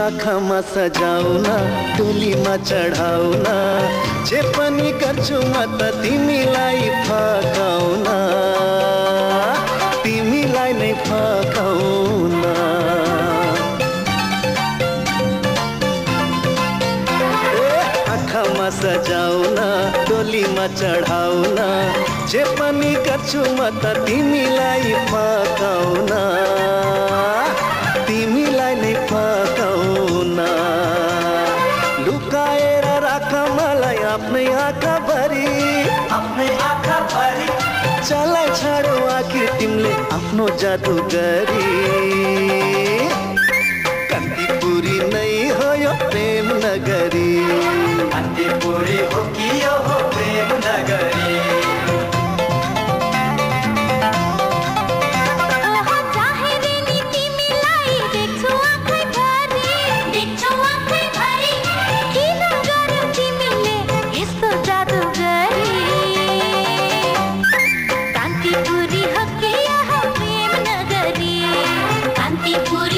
आँखामा सजाउन टोलीमा चढाउन जे पनि गर्छु म त तिमीलाई फकाउन तिमीलाई नै फकाउन आँखामा सजाउन टोलीमा चढाउन जे पनि गर्छु म त तिमीलाई फकाउन तिमीलाई नै फकाउन लुकाएर राख मलाई आफ्नै आँखाभरि चलाई छाडो आखिर तिमीले आफ्नो जादु गरी कान्तिपुरी नै हो यो प्रेम नगरी कान्तिपुरी हो कि यो हो प्रेम नगरी कान्तिपुरी